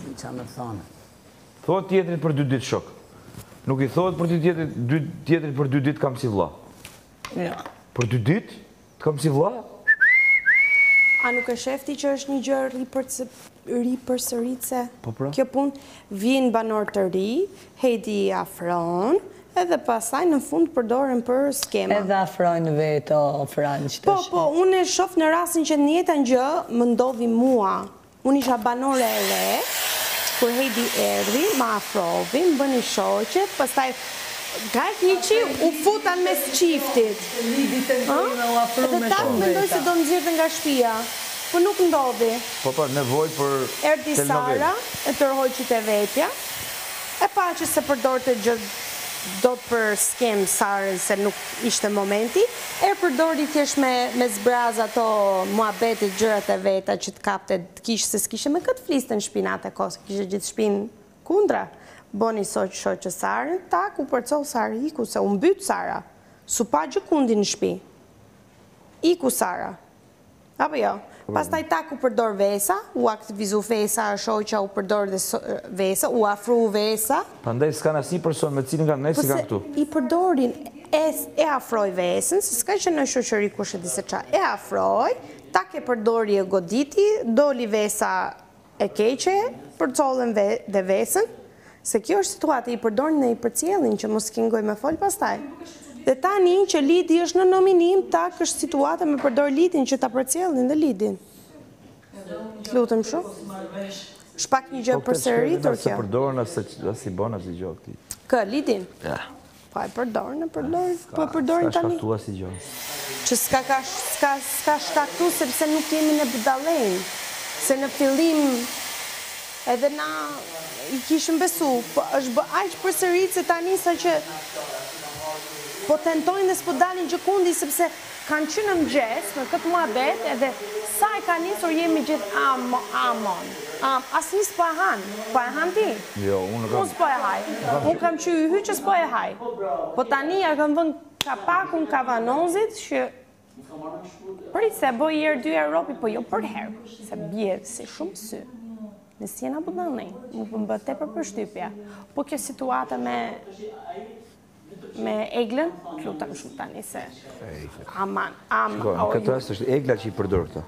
Qa me thane? Thot tjetrit për 2 ditë shok. Nuk i thot për tjetrit për 2 ditë kam si vlla. Ja. Për 2 ditë kam si vlla? A nuk e shefti që është një gjë ripërsëritse? Po pra. Kjo punë vjen banor të ri, Heidi i afron, edhe pasaj në fund përdoren për skema. Edhe afrojnë vetë o franqë të Po, unë e shof në rastin që njëtën gjë më ndodhi mua. Unë isha banore e re, kur Heidi erdhi, ma afrovi, më bëni shoqet, pastaj gajt një qi u futan mes qiftit. Edhe tak mendoj se do nëzirë nga shtëpia, po nuk ndodhi. Po nevoj për Erdi Sara, e tërhoqit e vetja, e pa që se përdorte gjë do të për skem Sarën se nuk ishte momenti, e përdori thjesht me zbraz ato muhabetit gjërat e veta që të kapte të kishë se s'kishe me këtë fliste në shpinat e kosë, kishe gjithë shpin kundra. Boni shoqë Sarën, tak u përcoh Sarë, iku se u mbyt Sara, su pa gjë kundi në shpi. Iku Sara. Apo jo? Pastaj tak u përdor Vesa, u aktivizu Vesa, shoqja u përdor dhe Vesa, u afru Vesa. Prandaj s'ka asnjë person me cilin nga ne si ka këtu. I përdorin, e afroj Vesën, se s'ka që në shoqëri kush e di se qa, e afroj, tak e përdori e goditi, doli Vesa e keqe, përcollën dhe Vesën, se kjo është situatë, i përdorin dhe i përcjellin që mos kingoj me fol pastaj. Dhe tani që Lidi është në nominim, tak është situata me përdor Lidin që ta përcjellin dhe Lidin. Lutem shumë. Shpak një gjë përsëritur kjo. Po përdorën as i bën as i gjë këtij. Kë Lidin? Ja. Po e përdorin, po përdorin tani. Ska shkaktu as i gjë. Që s'ka shkaktu sepse nuk jemi në budallën. Se në fillim edhe na i kishim besu, po është bë aq përsërit se tani sa që po tentojnë dhe s'po dalin gjëkundi, sepse kanë qenë në mëgjes, në këtë muhabet, edhe sa e ka nisur jemi gjithë amon. Asnjë s'po e han. Po e han ti? Jo, unë s'po e haj. Unë kam qy hy që s'po e haj. Po tani ja kam vënë kapakun kavanozit që prit se bëj herë 2 Europi, po jo për herë, se bje si shumë sy. Në s'jena budallën, më pëmbët tepër përshtypja. Po kjo situata me Eglën, lutem shumë tani se aman. Në këtë rast është Egla që i përdor këta.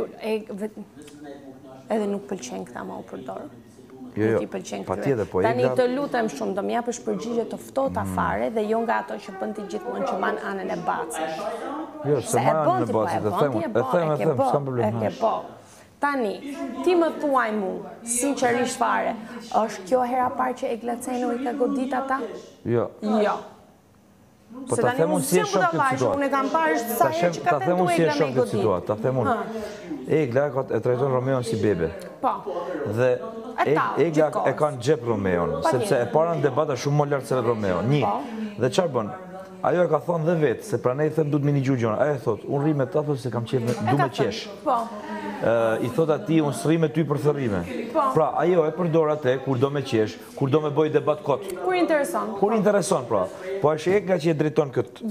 Edhe nuk pëlqen këta ma u përdor. Jo, patjetër, po Egla... Tani të lutem shumë, do m'japësh përgjigje të ftohta fare dhe jo nga ato që bën ti gjithmonë që man anën e bacit. Jo, se ma anën e bacit, e them, s'kam problem. Tani, ti më thuaj mu, sinqerisht fare, është kjo hera parë që Eglaceno i ka godit ata? Jo. Jo. Po ta them unë si e shoh këtë situatë. Unë e kam parë sa herë që ka tentu Egla me i godit. Ta them unë. Egla e trajton Romeon si bebe. Po. Dhe Egla e ka në gjep Romeon, sepse e para në debata shumë më lartë se Romeon. Dhe çfarë bën? Ajo e ka thonë dhe vetë, se pranej them du të mini gjugjona. Ajo e thotë, unë rri me ta se kam qef du me qesh. I thot ati, unë së rri me ty për thërrime. Pra, ajo e përdor atë kur do me qesh, kur do me bëj debat kot. Kur intereson. Kur intereson, pra. Po është Egla që e drejton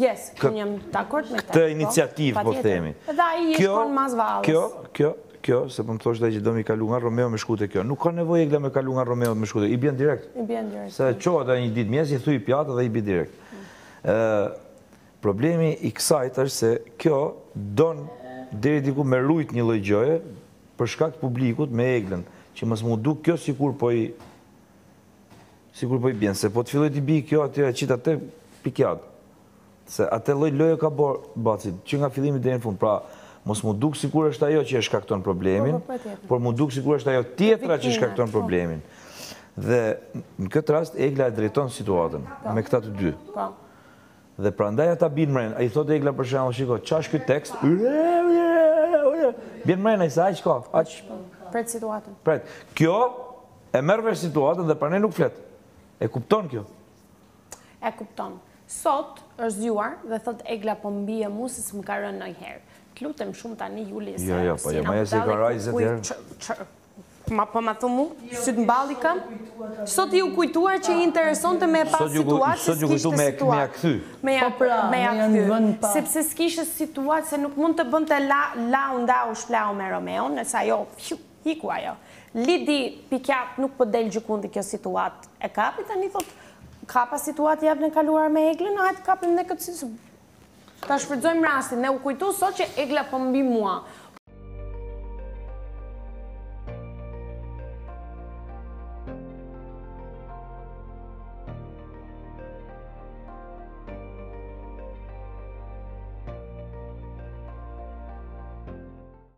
këtë iniciativë, po themi. Dhe a i shkon mas valës. Kjo, se po më thosh dhe që do mi kalu nga Romeo me shkute kjo. Nuk ka nevoj Egla me kalu nga Romeo me shkute. I bjen direkt. Se qohet e një ditë mjes, i thuj pjatë dhe i bjen direkt. Problemi i kësajt është se kjo donë deri diku me rujt një lloj gjoje për shkak të publikut me Eglën, që mos mu duk kjo sikur po i bjen, se po të filloj t'i bi kjo atyre qita te pikjad, se atë lloj ka bërë bacit, që nga fillimi deri në fund, pra mos mu duk sikur është ajo që e shkakton problemin, por mu duk sikur është ajo tjetra që shkakton problemin. Dhe në këtë rast Egla e drejton situatën me këta të dy. Dhe prandaj ata bin mrena, i thot Egla për shembull, shiko, ç'është ky tekst? Bien mrena, sa aq ka, aq. Pret situatën. Pret. Kjo e merr vesh situatën dhe pranë nuk flet. E kupton kjo? E kupton. Sot është zgjuar dhe thot Egla po mbije mu se s'm ka rënë ndonjëherë. Të lutem shumë tani Juli se. Jo, po jo, më se ka raj 20 herë. Po ma thumu, sytë mballi kam. Sot ju kujtuar që i interesonte me pas situatë, se s'kishte situatë. Me ja këthy. Me ja këthy. Sepse s'kishte situatë, se nuk mund të bënte lau ndau shplau me Romeon, nësa jo, hiku ajo. Lidi pikjak nuk po del gjikundi kjo situatë e kapi, tani thot, kapa situatë javën e kaluar me Eglën, hajtë kapim ne këtë si ta shfrytëzojmë rastin, ne u kujtu sot që Egla po mbi mua.